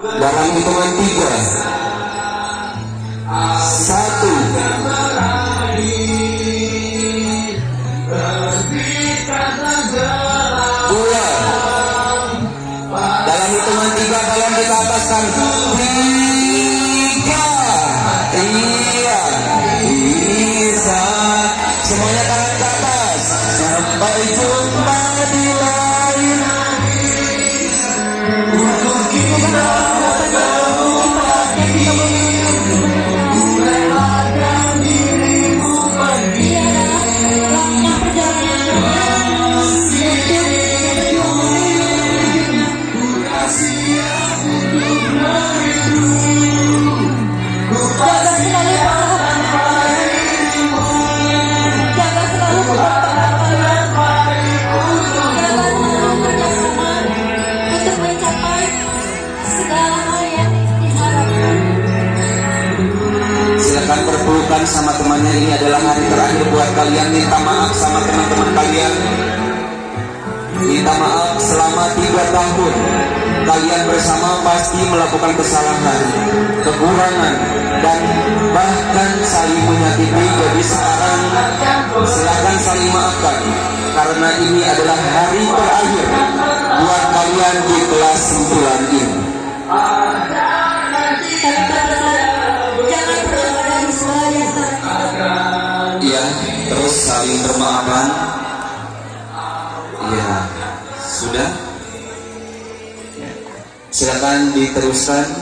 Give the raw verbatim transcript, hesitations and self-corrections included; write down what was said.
Dalam hitungan tiga, satu, dua. Dalam hitungan tiga kalian kita ataskan tiga. Iya, bisa. Semuanya tangan ke atas. Sampai jumpa di lain hari. Untuk kita. Berpelukan sama temannya. Ini adalah hari terakhir buat kalian. Minta maaf sama teman-teman kalian. Minta maaf selama tiga tahun kalian bersama pasti melakukan kesalahan, kekurangan, dan bahkan saling menyakiti. Jadi sekarang silakan saling maafkan, karena ini adalah hari terakhir buat kalian di kelas sembilan ini. Ya, terus saling bermaafan. Ya, sudah. Silakan diteruskan.